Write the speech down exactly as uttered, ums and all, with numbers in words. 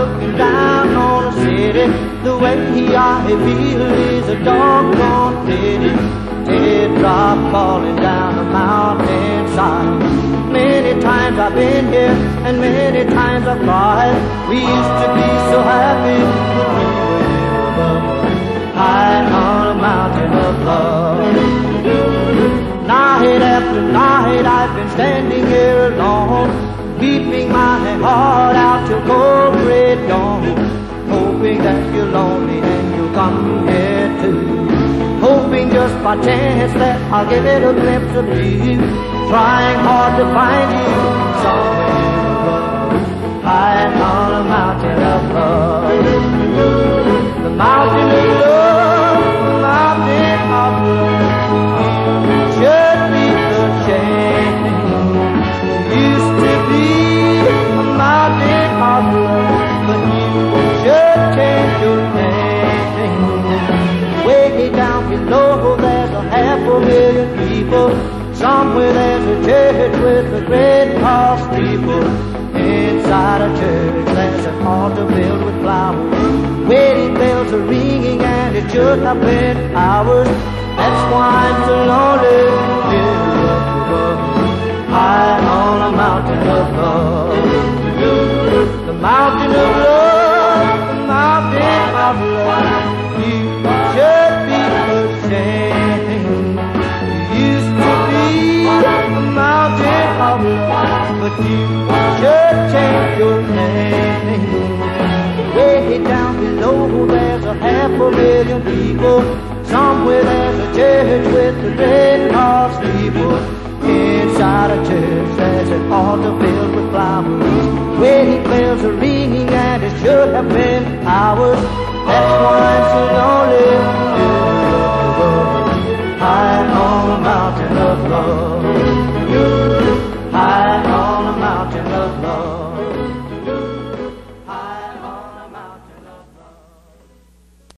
looking down on the city. The way he I feel is a doggone pity. Teardrop falling down the mountainside. Many times I've been here and many times I've cried. We used to be so happy when we were here above, high on a mountain of love. Night after night I've been standing here alone, weeping my heart out till cold red dawn, hoping that you're lonely and you'll come here too, hoping just by chance that I'll get a glimpse of you, trying hard to find you somewhere high on a mountain of love. The mountain of love, the mountain of love. Should be ashamed. Used to be a mountain of love, but you should change your name. Way down below there's a half a million people. Somewhere there's a church with a great tall steeple. Inside a church there's an altar filled with flowers. Wedding bells are ringing and it should have been hours. That's why I'm so lonely here up above, high on a mountain of love. The mountain of love, the mountain of love. You should be ashamed. You used to be a mountain of love, but you should change your name. Way down below there's a half a million people. Somewhere there's a church with a red tall steeple. Inside a church there's an altar filled with flowers. Wedding bells are ringing and it should have been hours. That's why I'm so lonely here up above, high on a mountain of love, high on a mountain of love.